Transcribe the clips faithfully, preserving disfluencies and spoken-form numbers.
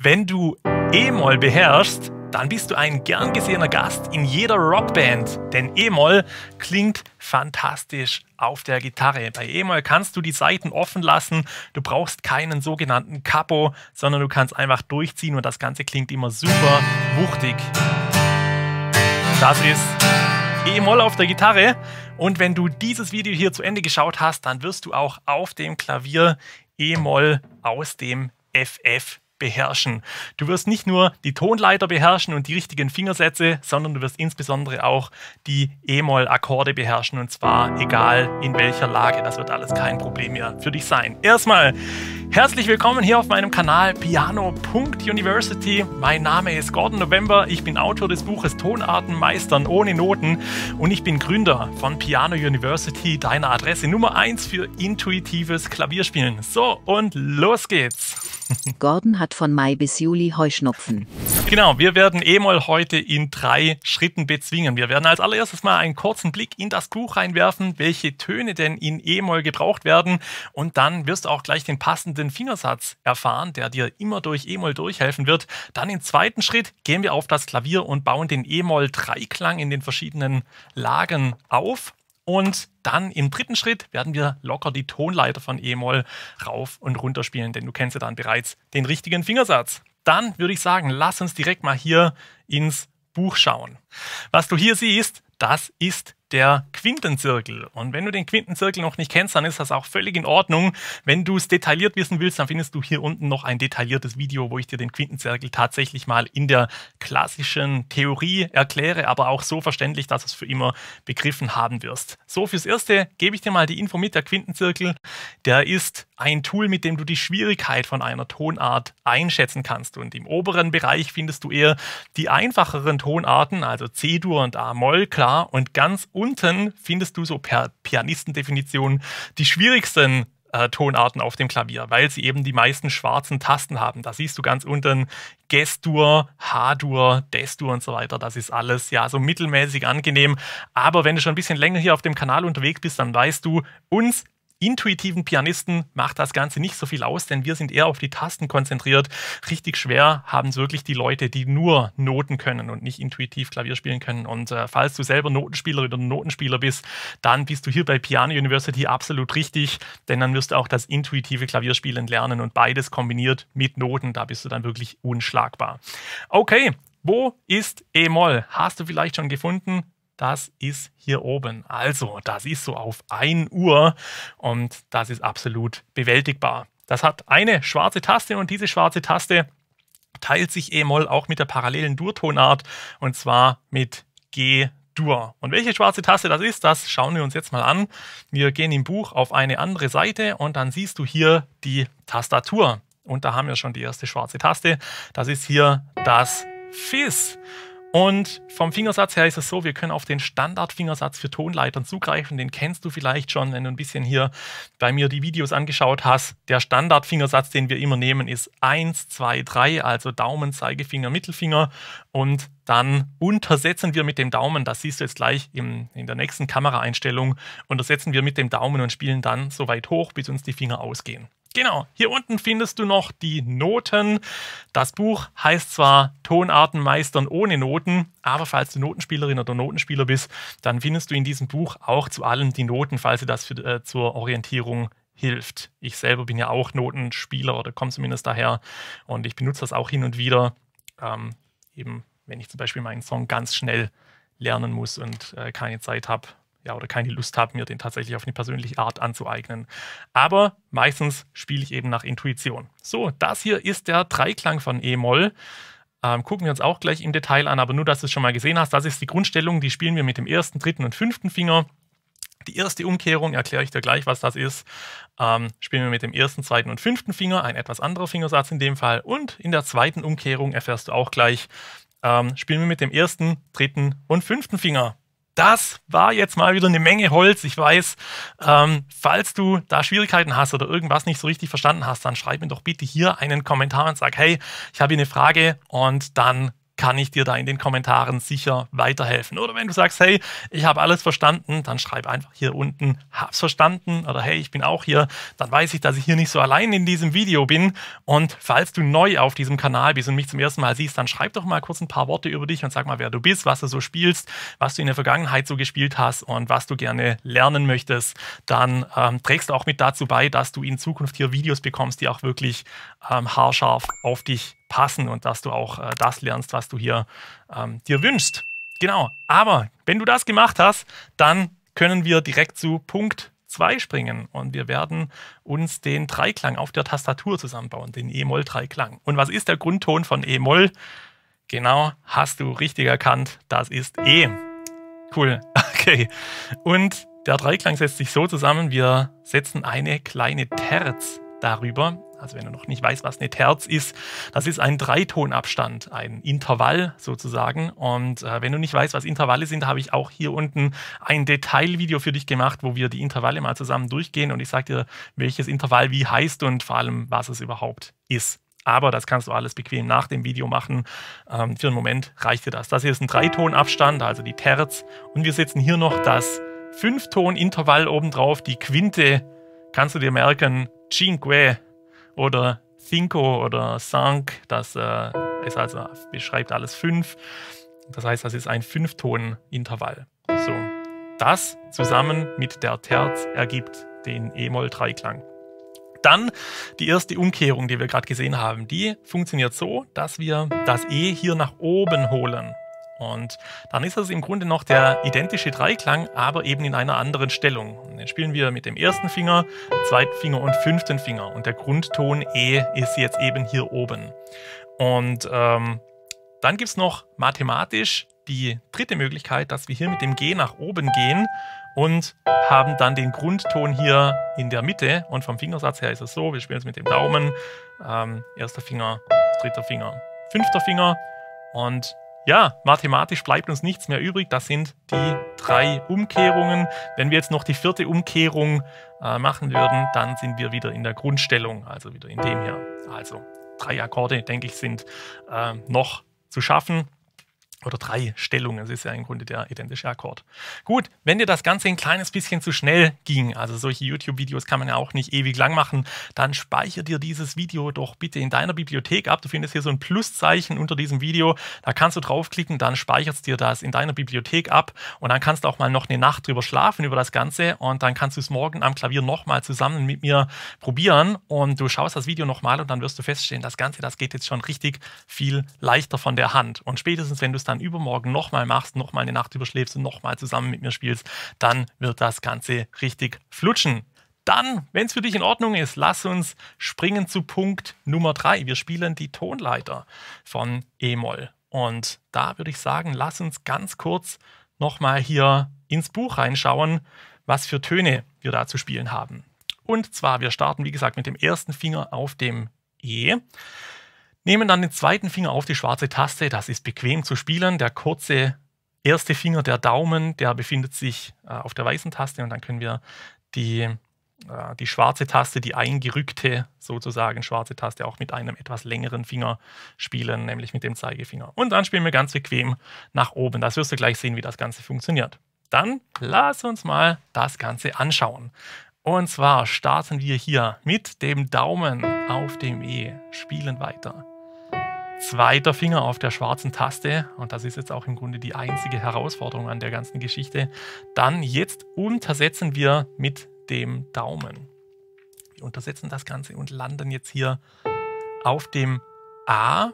Wenn du E-Moll beherrschst, dann bist du ein gern gesehener Gast in jeder Rockband. Denn E-Moll klingt fantastisch auf der Gitarre. Bei E-Moll kannst du die Saiten offen lassen. Du brauchst keinen sogenannten Capo, sondern du kannst einfach durchziehen und das Ganze klingt immer super wuchtig. Das ist E-Moll auf der Gitarre. Und wenn du dieses Video hier zu Ende geschaut hast, dann wirst du auch auf dem Klavier E-Moll aus dem F F beherrschen. Du wirst nicht nur die Tonleiter beherrschen und die richtigen Fingersätze, sondern du wirst insbesondere auch die E-Moll-Akkorde beherrschen und zwar egal in welcher Lage. Das wird alles kein Problem mehr für dich sein. Erstmal herzlich willkommen hier auf meinem Kanal Piano Punkt University. Mein Name ist Gordon November. Ich bin Autor des Buches Tonarten meistern ohne Noten und ich bin Gründer von Piano University, deiner Adresse Nummer eins für intuitives Klavierspielen. So, und los geht's. Gordon hat von Mai bis Juli Heuschnupfen. Genau, wir werden E-Moll heute in drei Schritten bezwingen. Wir werden als allererstes mal einen kurzen Blick in das Buch reinwerfen, welche Töne denn in E-Moll gebraucht werden. Und dann wirst du auch gleich den passenden Fingersatz erfahren, der dir immer durch E-Moll durchhelfen wird. Dann im zweiten Schritt gehen wir auf das Klavier und bauen den E-Moll-Dreiklang in den verschiedenen Lagen auf. Und dann im dritten Schritt werden wir locker die Tonleiter von E-Moll rauf und runter spielen, denn du kennst ja dann bereits den richtigen Fingersatz. Dann würde ich sagen, lass uns direkt mal hier ins Buch schauen. Was du hier siehst, das ist der Quintenzirkel. Und wenn du den Quintenzirkel noch nicht kennst, dann ist das auch völlig in Ordnung. Wenn du es detailliert wissen willst, dann findest du hier unten noch ein detailliertes Video, wo ich dir den Quintenzirkel tatsächlich mal in der klassischen Theorie erkläre, aber auch so verständlich, dass du es für immer begriffen haben wirst. So, fürs Erste gebe ich dir mal die Info mit. Der Quintenzirkel, der ist ein Tool, mit dem du die Schwierigkeit von einer Tonart einschätzen kannst. Und im oberen Bereich findest du eher die einfacheren Tonarten, also C-Dur und A-Moll, klar. Und ganz unten findest du so per Pianistendefinition die schwierigsten äh, Tonarten auf dem Klavier, weil sie eben die meisten schwarzen Tasten haben. Da siehst du ganz unten Ges-Dur, H-Dur, Des-Dur und so weiter. Das ist alles ja so mittelmäßig angenehm. Aber wenn du schon ein bisschen länger hier auf dem Kanal unterwegs bist, dann weißt du, uns intuitiven Pianisten macht das Ganze nicht so viel aus, denn wir sind eher auf die Tasten konzentriert. Richtig schwer haben es wirklich die Leute, die nur Noten können und nicht intuitiv Klavier spielen können. Und äh, falls du selber Notenspieler oder Notenspieler bist, dann bist du hier bei Piano University absolut richtig, denn dann wirst du auch das intuitive Klavierspielen lernen und beides kombiniert mit Noten, da bist du dann wirklich unschlagbar. Okay, wo ist E-Moll? Hast du vielleicht schon gefunden? Das ist hier oben. Also, das ist so auf ein Uhr und das ist absolut bewältigbar. Das hat eine schwarze Taste und diese schwarze Taste teilt sich E-Moll auch mit der parallelen Dur-Tonart und zwar mit G-Dur. Und welche schwarze Taste das ist, das schauen wir uns jetzt mal an. Wir gehen im Buch auf eine andere Seite und dann siehst du hier die Tastatur. Und da haben wir schon die erste schwarze Taste. Das ist hier das Fis. Und vom Fingersatz her ist es so, wir können auf den Standardfingersatz für Tonleitern zugreifen. Den kennst du vielleicht schon, wenn du ein bisschen hier bei mir die Videos angeschaut hast. Der Standardfingersatz, den wir immer nehmen, ist eins, zwei, drei, also Daumen, Zeigefinger, Mittelfinger. Und dann untersetzen wir mit dem Daumen, das siehst du jetzt gleich im, in der nächsten Kameraeinstellung, untersetzen wir mit dem Daumen und spielen dann so weit hoch, bis uns die Finger ausgehen. Genau, hier unten findest du noch die Noten. Das Buch heißt zwar Tonarten meistern ohne Noten, aber falls du Notenspielerin oder Notenspieler bist, dann findest du in diesem Buch auch zu allem die Noten, falls dir das für, äh, zur Orientierung hilft. Ich selber bin ja auch Notenspieler oder komme zumindest daher und ich benutze das auch hin und wieder, ähm, eben wenn ich zum Beispiel meinen Song ganz schnell lernen muss und äh, keine Zeit habe. Ja, oder keine Lust habe, mir den tatsächlich auf eine persönliche Art anzueignen. Aber meistens spiele ich eben nach Intuition. So, das hier ist der Dreiklang von E-Moll. Ähm, gucken wir uns auch gleich im Detail an, aber nur, dass du es schon mal gesehen hast, das ist die Grundstellung, die spielen wir mit dem ersten, dritten und fünften Finger. Die erste Umkehrung, erkläre ich dir gleich, was das ist, ähm, spielen wir mit dem ersten, zweiten und fünften Finger, ein etwas anderer Fingersatz in dem Fall. Und in der zweiten Umkehrung, erfährst du auch gleich, ähm, spielen wir mit dem ersten, dritten und fünften Finger. Das war jetzt mal wieder eine Menge Holz. Ich weiß, ähm, falls du da Schwierigkeiten hast oder irgendwas nicht so richtig verstanden hast, dann schreib mir doch bitte hier einen Kommentar und sag, hey, ich habe hier eine Frage und dann kann ich dir da in den Kommentaren sicher weiterhelfen. Oder wenn du sagst, hey, ich habe alles verstanden, dann schreib einfach hier unten, hab's verstanden, oder hey, ich bin auch hier, dann weiß ich, dass ich hier nicht so allein in diesem Video bin. Und falls du neu auf diesem Kanal bist und mich zum ersten Mal siehst, dann schreib doch mal kurz ein paar Worte über dich und sag mal, wer du bist, was du so spielst, was du in der Vergangenheit so gespielt hast und was du gerne lernen möchtest. Dann ähm, trägst du auch mit dazu bei, dass du in Zukunft hier Videos bekommst, die auch wirklich ähm, haarscharf auf dich passen und dass du auch äh, das lernst, was du hier ähm, dir wünschst. Genau, aber wenn du das gemacht hast, dann können wir direkt zu Punkt zwei springen und wir werden uns den Dreiklang auf der Tastatur zusammenbauen, den E-Moll-Dreiklang. Und was ist der Grundton von E-Moll? Genau, hast du richtig erkannt, das ist E. Cool, okay. Und der Dreiklang setzt sich so zusammen, wir setzen eine kleine Terz darüber. Also wenn du noch nicht weißt, was eine Terz ist, das ist ein Dreitonabstand, ein Intervall sozusagen. Und äh, wenn du nicht weißt, was Intervalle sind, habe ich auch hier unten ein Detailvideo für dich gemacht, wo wir die Intervalle mal zusammen durchgehen und ich sage dir, welches Intervall wie heißt und vor allem, was es überhaupt ist. Aber das kannst du alles bequem nach dem Video machen. Ähm, für einen Moment reicht dir das. Das hier ist ein Dreitonabstand, also die Terz. Und wir setzen hier noch das Fünfton-Intervall obendrauf, die Quinte. Kannst du dir merken, Cinque oder Cinco oder Cinq, das äh, ist also, beschreibt alles fünf. Das heißt, das ist ein Fünfton-Intervall. So, das zusammen mit der Terz ergibt den E-Moll-Dreiklang. Dann die erste Umkehrung, die wir gerade gesehen haben, die funktioniert so, dass wir das E hier nach oben holen. Und dann ist das im Grunde noch der identische Dreiklang, aber eben in einer anderen Stellung. Und den spielen wir mit dem ersten Finger, zweiten Finger und fünften Finger. Und der Grundton E ist jetzt eben hier oben. Und ähm, dann gibt es noch mathematisch die dritte Möglichkeit, dass wir hier mit dem G nach oben gehen und haben dann den Grundton hier in der Mitte. Und vom Fingersatz her ist es so, wir spielen es mit dem Daumen, ähm, erster Finger, dritter Finger, fünfter Finger und ja, mathematisch bleibt uns nichts mehr übrig. Das sind die drei Umkehrungen. Wenn wir jetzt noch die vierte Umkehrung äh, machen würden, dann sind wir wieder in der Grundstellung, also wieder in dem hier. Also drei Akkorde, denke ich, sind äh, noch zu schaffen. Oder drei Stellungen, das ist ja im Grunde der identische Akkord. Gut, wenn dir das Ganze ein kleines bisschen zu schnell ging, also solche YouTube-Videos kann man ja auch nicht ewig lang machen, dann speichere dir dieses Video doch bitte in deiner Bibliothek ab. Du findest hier so ein Pluszeichen unter diesem Video, da kannst du draufklicken, dann speicherst dir das in deiner Bibliothek ab und dann kannst du auch mal noch eine Nacht drüber schlafen über das Ganze und dann kannst du es morgen am Klavier nochmal zusammen mit mir probieren und du schaust das Video nochmal und dann wirst du feststellen, das Ganze, das geht jetzt schon richtig viel leichter von der Hand. Und spätestens, wenn du es dann übermorgen nochmal machst, nochmal eine Nacht überschläfst und nochmal zusammen mit mir spielst, dann wird das Ganze richtig flutschen. Dann, wenn es für dich in Ordnung ist, lass uns springen zu Punkt Nummer drei. Wir spielen die Tonleiter von E-Moll. Und da würde ich sagen, lass uns ganz kurz nochmal hier ins Buch reinschauen, was für Töne wir da zu spielen haben. Und zwar, wir starten, wie gesagt, mit dem ersten Finger auf dem E. Nehmen dann den zweiten Finger auf die schwarze Taste, das ist bequem zu spielen. Der kurze erste Finger, der Daumen, der befindet sich äh, auf der weißen Taste und dann können wir die, äh, die schwarze Taste, die eingerückte sozusagen schwarze Taste auch mit einem etwas längeren Finger spielen, nämlich mit dem Zeigefinger. Und dann spielen wir ganz bequem nach oben. Das wirst du gleich sehen, wie das Ganze funktioniert. Dann lass uns mal das Ganze anschauen. Und zwar starten wir hier mit dem Daumen auf dem E, spielen weiter. Zweiter Finger auf der schwarzen Taste und das ist jetzt auch im Grunde die einzige Herausforderung an der ganzen Geschichte. Dann jetzt untersetzen wir mit dem Daumen. Wir untersetzen das Ganze und landen jetzt hier auf dem A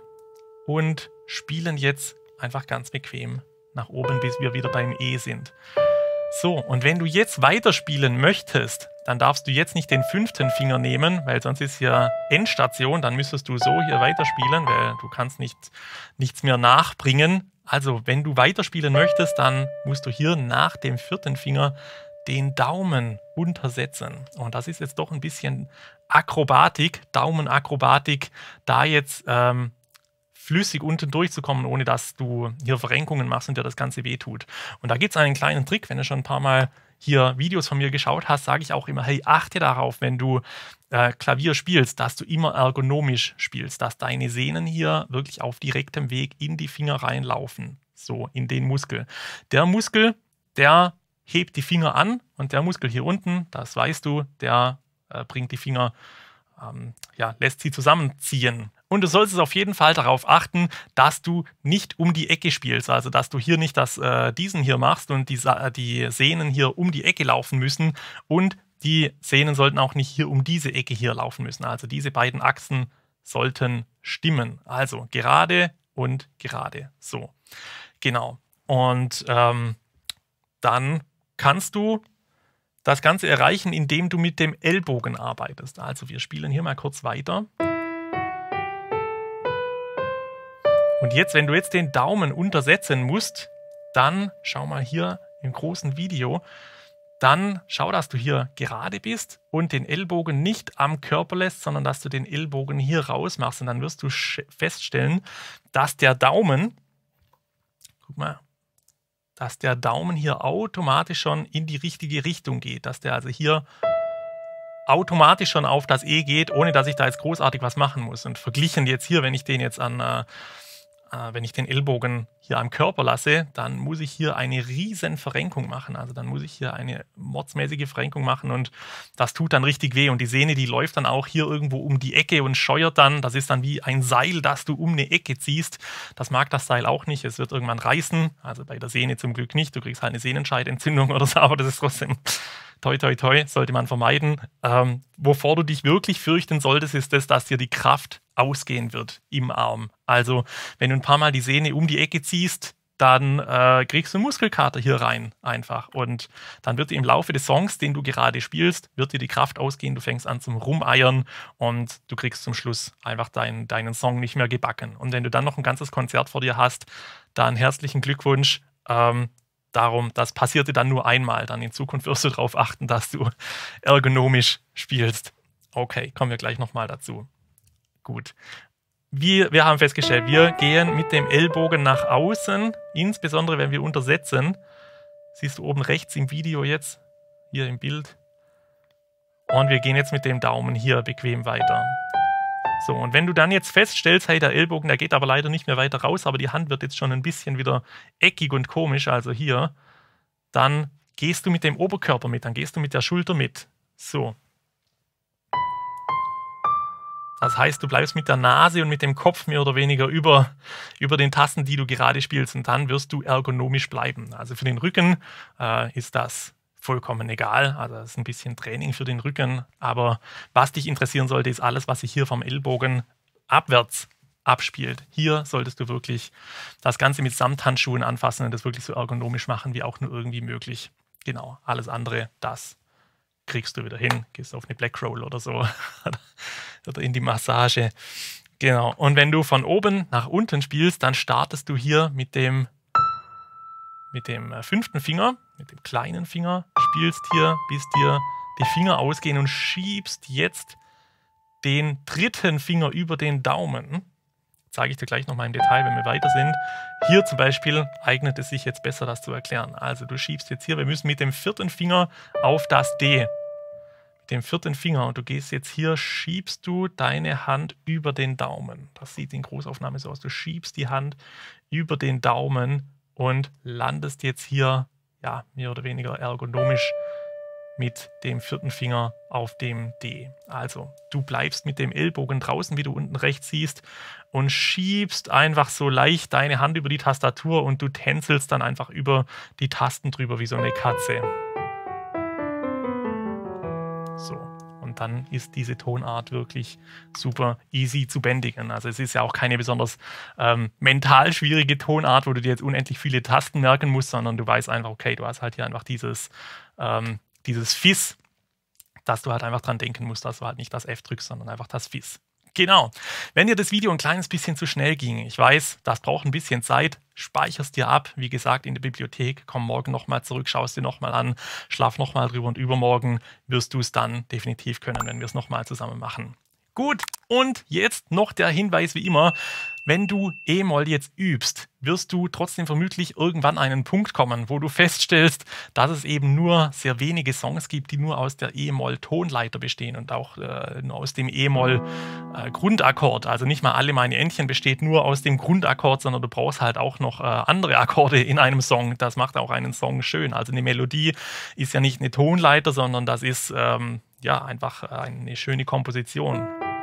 und spielen jetzt einfach ganz bequem nach oben, bis wir wieder beim E sind. So, und wenn du jetzt weiterspielen möchtest, dann darfst du jetzt nicht den fünften Finger nehmen, weil sonst ist hier Endstation, dann müsstest du so hier weiterspielen, weil du kannst nicht, nichts mehr nachbringen. Also, wenn du weiterspielen möchtest, dann musst du hier nach dem vierten Finger den Daumen untersetzen. Und das ist jetzt doch ein bisschen Akrobatik, Daumenakrobatik, da jetzt ähm, flüssig unten durchzukommen, ohne dass du hier Verrenkungen machst und dir das Ganze wehtut. Und da gibt es einen kleinen Trick, wenn du schon ein paar Mal hier Videos von mir geschaut hast, sage ich auch immer, hey, achte darauf, wenn du äh, Klavier spielst, dass du immer ergonomisch spielst, dass deine Sehnen hier wirklich auf direktem Weg in die Finger reinlaufen, so in den Muskel. Der Muskel, der hebt die Finger an und der Muskel hier unten, das weißt du, der äh, bringt die Finger, ähm, ja, lässt sie zusammenziehen. Und du solltest auf jeden Fall darauf achten, dass du nicht um die Ecke spielst, also dass du hier nicht das, äh, diesen hier machst und die, die Sehnen hier um die Ecke laufen müssen und die Sehnen sollten auch nicht hier um diese Ecke hier laufen müssen. Also diese beiden Achsen sollten stimmen. Also gerade und gerade. So, genau. Und ähm, dann kannst du das Ganze erreichen, indem du mit dem Ellbogen arbeitest. Also wir spielen hier mal kurz weiter. Und jetzt, wenn du jetzt den Daumen untersetzen musst, dann schau mal hier im großen Video, dann schau, dass du hier gerade bist und den Ellbogen nicht am Körper lässt, sondern dass du den Ellbogen hier raus machst. Und dann wirst du feststellen, dass der Daumen, guck mal, dass der Daumen hier automatisch schon in die richtige Richtung geht. Dass der also hier automatisch schon auf das E geht, ohne dass ich da jetzt großartig was machen muss. Und verglichen jetzt hier, wenn ich den jetzt an, äh, äh, wenn ich den Ellbogen hier am Körper lasse, dann muss ich hier eine riesen Verrenkung machen. Also dann muss ich hier eine mordsmäßige Verrenkung machen und das tut dann richtig weh. Und die Sehne, die läuft dann auch hier irgendwo um die Ecke und scheuert dann. Das ist dann wie ein Seil, das du um eine Ecke ziehst. Das mag das Seil auch nicht. Es wird irgendwann reißen. Also bei der Sehne zum Glück nicht. Du kriegst halt eine Sehnenscheidentzündung oder so, aber das ist trotzdem toi, toi, toi, sollte man vermeiden. Ähm, wovor du dich wirklich fürchten solltest, ist das, dass dir die Kraft ausgehen wird im Arm. Also, wenn du ein paar Mal die Sehne um die Ecke ziehst, dann äh, kriegst du einen Muskelkater hier rein einfach. Und dann wird dir im Laufe des Songs, den du gerade spielst, wird dir die Kraft ausgehen. Du fängst an zum Rumeiern und du kriegst zum Schluss einfach dein, deinen Song nicht mehr gebacken. Und wenn du dann noch ein ganzes Konzert vor dir hast, dann herzlichen Glückwunsch. Ähm, Darum, das passierte dann nur einmal. Dann in Zukunft wirst du darauf achten, dass du ergonomisch spielst. Okay, kommen wir gleich nochmal dazu. Gut. Wir, wir haben festgestellt, wir gehen mit dem Ellbogen nach außen, insbesondere wenn wir untersetzen. Siehst du oben rechts im Video jetzt, hier im Bild. Und wir gehen jetzt mit dem Daumen hier bequem weiter. So, und wenn du dann jetzt feststellst, hey, der Ellbogen, der geht aber leider nicht mehr weiter raus, aber die Hand wird jetzt schon ein bisschen wieder eckig und komisch, also hier, dann gehst du mit dem Oberkörper mit, dann gehst du mit der Schulter mit. So. Das heißt, du bleibst mit der Nase und mit dem Kopf mehr oder weniger über, über den Tasten, die du gerade spielst, und dann wirst du ergonomisch bleiben. Also für den Rücken äh, ist das vollkommen egal, also das ist ein bisschen Training für den Rücken, aber was dich interessieren sollte, ist alles, was sich hier vom Ellbogen abwärts abspielt. Hier solltest du wirklich das Ganze mit Samthandschuhen anfassen und das wirklich so ergonomisch machen, wie auch nur irgendwie möglich. Genau, alles andere, das kriegst du wieder hin, gehst auf eine Black Roll oder so oder in die Massage. Genau, und wenn du von oben nach unten spielst, dann startest du hier mit dem mit dem fünften Finger, mit dem kleinen Finger, spielst hier, bis dir die Finger ausgehen und schiebst jetzt den dritten Finger über den Daumen. Zeige ich dir gleich nochmal im Detail, wenn wir weiter sind. Hier zum Beispiel eignet es sich jetzt besser, das zu erklären. Also du schiebst jetzt hier, wir müssen mit dem vierten Finger auf das D. Mit dem vierten Finger, und du gehst jetzt hier, schiebst du deine Hand über den Daumen. Das sieht in Großaufnahme so aus. Du schiebst die Hand über den Daumen und landest jetzt hier, ja, mehr oder weniger ergonomisch mit dem vierten Finger auf dem D. Also, du bleibst mit dem Ellbogen draußen, wie du unten rechts siehst, und schiebst einfach so leicht deine Hand über die Tastatur und du tänzelst dann einfach über die Tasten drüber wie so eine Katze. So. Und dann ist diese Tonart wirklich super easy zu bändigen. Also es ist ja auch keine besonders ähm, mental schwierige Tonart, wo du dir jetzt unendlich viele Tasten merken musst, sondern du weißt einfach, okay, du hast halt hier einfach dieses, ähm, dieses Fis, dass du halt einfach dran denken musst, dass du halt nicht das F drückst, sondern einfach das Fis. Genau. Wenn dir das Video ein kleines bisschen zu schnell ging, ich weiß, das braucht ein bisschen Zeit, speicherst dir ab, wie gesagt, in der Bibliothek, komm morgen nochmal zurück, schaust dir nochmal an, schlaf nochmal drüber und übermorgen wirst du es dann definitiv können, wenn wir es nochmal zusammen machen. Gut, und jetzt noch der Hinweis wie immer, wenn du E-Moll jetzt übst, wirst du trotzdem vermutlich irgendwann an einen Punkt kommen, wo du feststellst, dass es eben nur sehr wenige Songs gibt, die nur aus der E-Moll-Tonleiter bestehen und auch äh, nur aus dem E-Moll-Grundakkord. Also nicht mal alle meine Entchen besteht nur aus dem Grundakkord, sondern du brauchst halt auch noch äh, andere Akkorde in einem Song. Das macht auch einen Song schön. Also eine Melodie ist ja nicht eine Tonleiter, sondern das ist ähm, ja einfach eine schöne Komposition.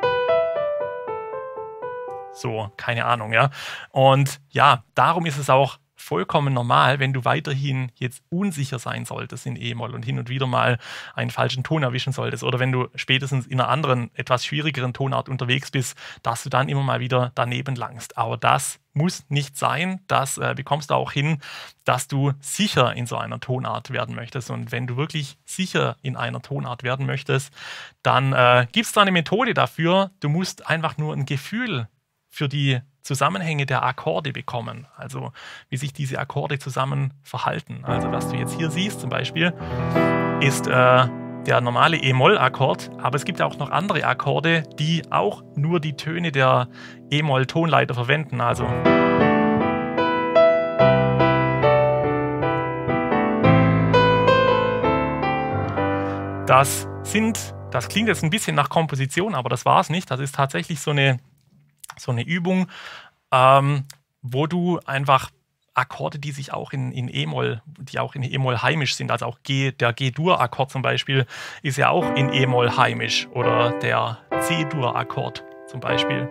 So, keine Ahnung, ja. Und ja, darum ist es auch vollkommen normal, wenn du weiterhin jetzt unsicher sein solltest in E-Moll und hin und wieder mal einen falschen Ton erwischen solltest oder wenn du spätestens in einer anderen, etwas schwierigeren Tonart unterwegs bist, dass du dann immer mal wieder daneben langst. Aber das muss nicht sein. Das äh, bekommst du auch hin, dass du sicher in so einer Tonart werden möchtest. Und wenn du wirklich sicher in einer Tonart werden möchtest, dann äh, gibt es da eine Methode dafür. Du musst einfach nur ein Gefühl für die Zusammenhänge der Akkorde bekommen, also wie sich diese Akkorde zusammen verhalten. Also was du jetzt hier siehst zum Beispiel, ist äh, der normale E-Moll-Akkord, aber es gibt auch noch andere Akkorde, die auch nur die Töne der E-Moll-Tonleiter verwenden. Also das sind, das klingt jetzt ein bisschen nach Komposition, aber das war es nicht. Das ist tatsächlich so eine So eine Übung, ähm, wo du einfach Akkorde, die sich auch in, in E-Moll, die auch in E-Moll heimisch sind, also auch G, der G-Dur-Akkord zum Beispiel, ist ja auch in E-Moll heimisch oder der C-Dur-Akkord zum Beispiel.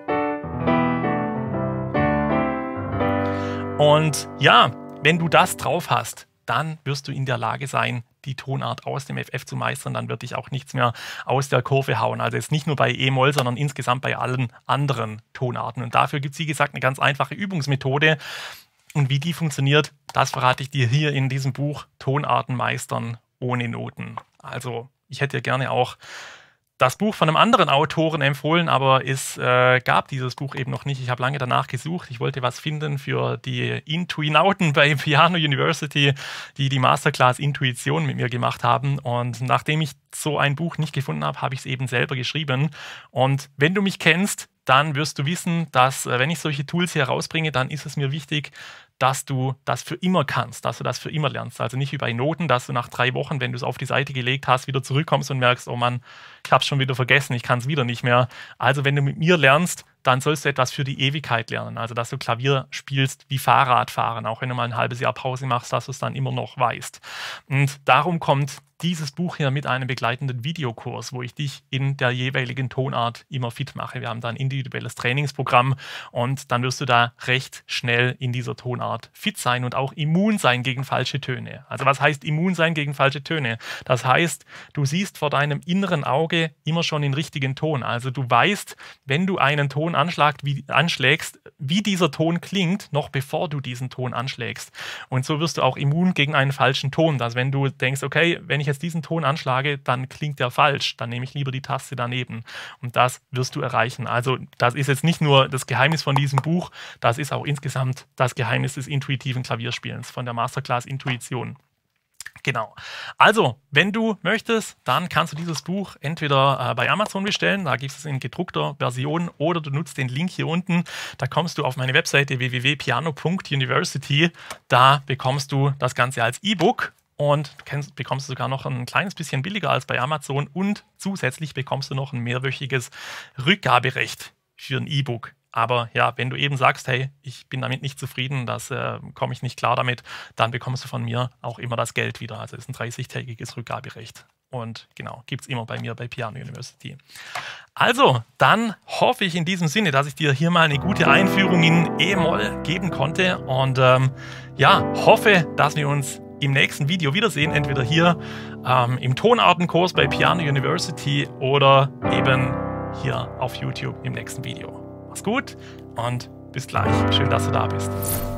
Und ja, wenn du das drauf hast, dann wirst du in der Lage sein, die Tonart aus dem F F zu meistern, dann wird dich auch nichts mehr aus der Kurve hauen. Also jetzt nicht nur bei E-Moll, sondern insgesamt bei allen anderen Tonarten. Und dafür gibt es, wie gesagt, eine ganz einfache Übungsmethode. Und wie die funktioniert, das verrate ich dir hier in diesem Buch Tonarten meistern ohne Noten. Also ich hätte dir gerne auch das Buch von einem anderen Autoren empfohlen, aber es äh, gab dieses Buch eben noch nicht. Ich habe lange danach gesucht. Ich wollte was finden für die Intuinauten bei Piano University, die die Masterclass Intuition mit mir gemacht haben. Und nachdem ich so ein Buch nicht gefunden habe, habe ich es eben selber geschrieben. Und wenn du mich kennst, dann wirst du wissen, dass äh, wenn ich solche Tools hier rausbringe, dann ist es mir wichtig, dass du das für immer kannst, dass du das für immer lernst. Also nicht wie bei Noten, dass du nach drei Wochen, wenn du es auf die Seite gelegt hast, wieder zurückkommst und merkst, oh Mann, ich habe es schon wieder vergessen, ich kann es wieder nicht mehr. Also wenn du mit mir lernst, dann sollst du etwas für die Ewigkeit lernen. Also dass du Klavier spielst wie Fahrradfahren, auch wenn du mal ein halbes Jahr Pause machst, dass du es dann immer noch weißt. Und darum kommt dieses Buch hier mit einem begleitenden Videokurs, wo ich dich in der jeweiligen Tonart immer fit mache. Wir haben da ein individuelles Trainingsprogramm und dann wirst du da recht schnell in dieser Tonart fit sein und auch immun sein gegen falsche Töne. Also was heißt immun sein gegen falsche Töne? Das heißt, du siehst vor deinem inneren Auge immer schon den richtigen Ton. Also du weißt, wenn du einen Ton anschlagst, wie, anschlägst, wie dieser Ton klingt, noch bevor du diesen Ton anschlägst. Und so wirst du auch immun gegen einen falschen Ton. Dass wenn du denkst, okay, wenn ich jetzt diesen Ton anschlage, dann klingt der falsch, dann nehme ich lieber die Taste daneben. Und das wirst du erreichen. Also das ist jetzt nicht nur das Geheimnis von diesem Buch, das ist auch insgesamt das Geheimnis des intuitiven Klavierspielens von der Masterclass Intuition. Genau. Also, wenn du möchtest, dann kannst du dieses Buch entweder äh, bei Amazon bestellen, da gibt es es in gedruckter Version, oder du nutzt den Link hier unten, da kommst du auf meine Webseite w w w punkt piano punkt university, da bekommst du das Ganze als E-Book und kennst, bekommst du sogar noch ein kleines bisschen billiger als bei Amazon und zusätzlich bekommst du noch ein mehrwöchiges Rückgaberecht für ein E-Book. Aber ja, wenn du eben sagst, hey, ich bin damit nicht zufrieden, das äh, komme ich nicht klar damit, dann bekommst du von mir auch immer das Geld wieder. Also es ist ein dreißigtägiges Rückgaberecht. Und genau, gibt es immer bei mir bei Piano University. Also, dann hoffe ich in diesem Sinne, dass ich dir hier mal eine gute Einführung in E-Moll geben konnte. Und ähm, ja, hoffe, dass wir uns im nächsten Video wiedersehen, entweder hier ähm, im Tonartenkurs bei Piano University oder eben hier auf YouTube im nächsten Video. Mach's gut und bis gleich. Schön, dass du da bist.